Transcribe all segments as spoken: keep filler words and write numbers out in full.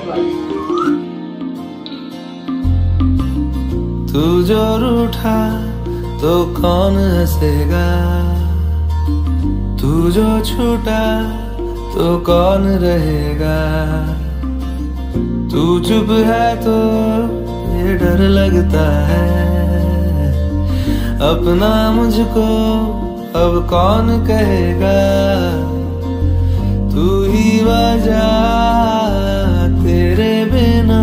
तू जो रूठा तो कौन हंसेगा, तू जो छूटा तो कौन रहेगा। तू चुप है तो ये डर लगता है, अपना मुझको अब कौन कहेगा। तू ही वजह, तेरे बिना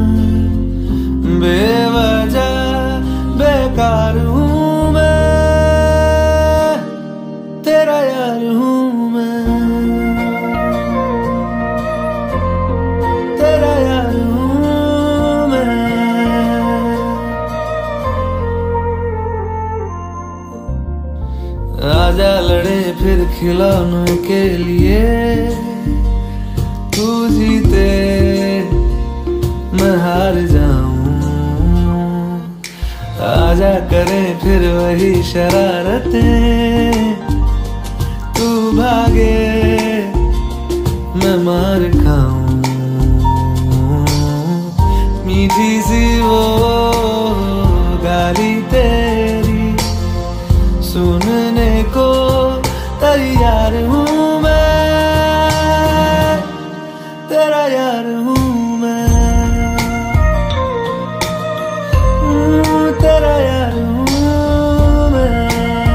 बेवजह बेकार हूँ मैं, तेरा यार हूँ मैं, तेरा यार हूँ मैं। आजा लड़े फिर खिलौनों के लिए, तू जीते मैं हार जाऊं। आजा करें फिर वही शरारतें, तू भागे मैं मार खाऊं। मीठी सी वो गाली तेरी सुनने को तैयार हूँ मैं, तेरा यार हूँ मैं, तेरा यार हूँ मैं।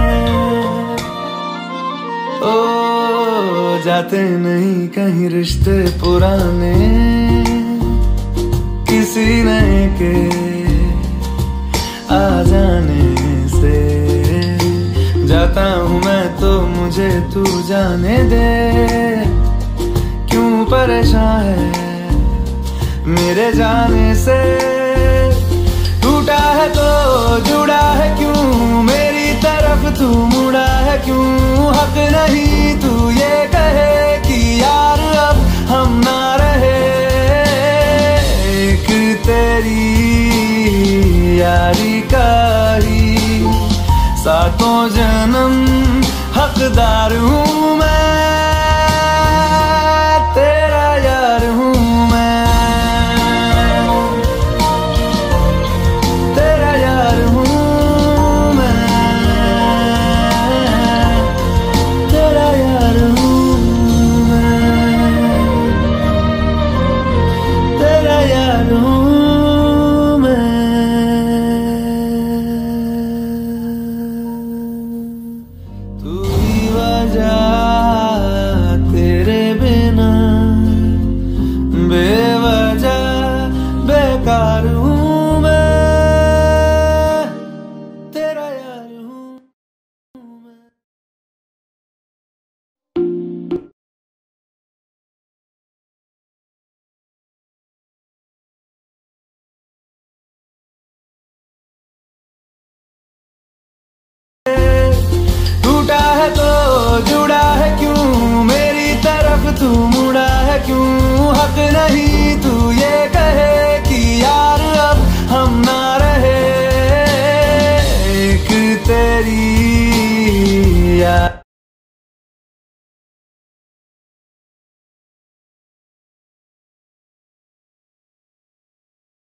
ओ जाते नहीं कहीं रिश्ते पुराने, किसी नए के आ जाने से। जाता हूँ मैं तो मुझे तू जाने दे, क्यों परेशान है मेरे जाने से। टूटा है तो जुड़ा है क्यों, मेरी तरफ तू मुड़ा है क्यों। हक नहीं तू ये कहे कि यार अब हम ना रहे, एक तेरी यारी का ही सातों जन्म हकदार हूँ मैं, तेरा यार हूँ मैं, तेरा यार हूँ मैं, तेरा यार हूँ मैं, तेरा यार हूँ मैं। तू ही वजह, तेरे बिना बेवजह बेकार हूँ मैं, तेरा यार हूँ मैं। टूटा है तो जुड़ा है क्यों, मेरी तरफ तू मुड़ा है क्यों। हक नहीं तू ये कहे कि यार अब हम ना रहे, एक तेरी यार।